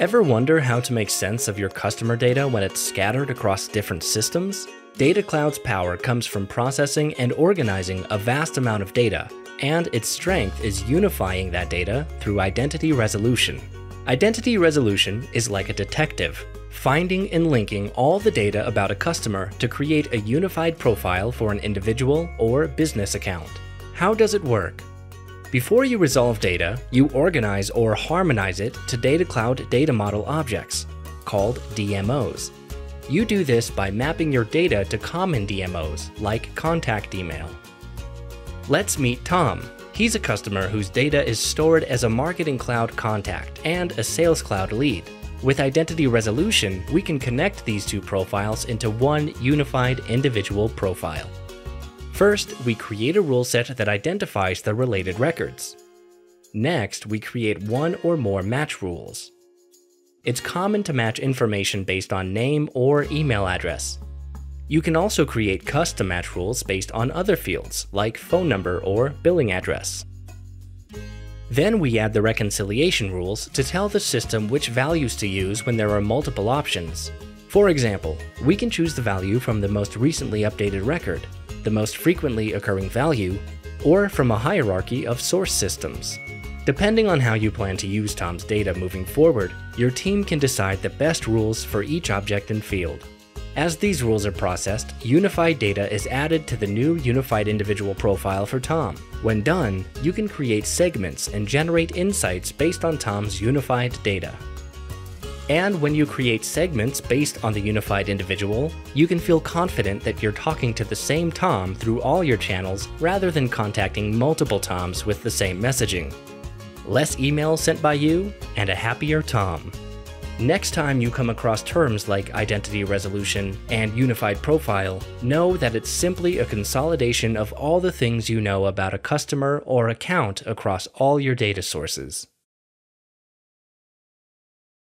Ever wonder how to make sense of your customer data when it's scattered across different systems? Data Cloud's power comes from processing and organizing a vast amount of data, and its strength is unifying that data through identity resolution. Identity resolution is like a detective, finding and linking all the data about a customer to create a unified profile for an individual or business account. How does it work? Before you resolve data, you organize or harmonize it to Data Cloud data model objects, called DMOs. You do this by mapping your data to common DMOs, like contact email. Let's meet Tom. He's a customer whose data is stored as a Marketing Cloud contact and a Sales Cloud lead. With identity resolution, we can connect these two profiles into one unified individual profile. First, we create a rule set that identifies the related records. Next, we create one or more match rules. It's common to match information based on name or email address. You can also create custom match rules based on other fields, like phone number or billing address. Then we add the reconciliation rules to tell the system which values to use when there are multiple options. For example, we can choose the value from the most recently updated record, the most frequently occurring value, or from a hierarchy of source systems. Depending on how you plan to use Tom's data moving forward, your team can decide the best rules for each object and field. As these rules are processed, unified data is added to the new unified individual profile for Tom. When done, you can create segments and generate insights based on Tom's unified data. And when you create segments based on the unified individual, you can feel confident that you're talking to the same Tom through all your channels rather than contacting multiple Toms with the same messaging. Less emails sent by you, and a happier Tom. Next time you come across terms like identity resolution and unified profile, know that it's simply a consolidation of all the things you know about a customer or account across all your data sources.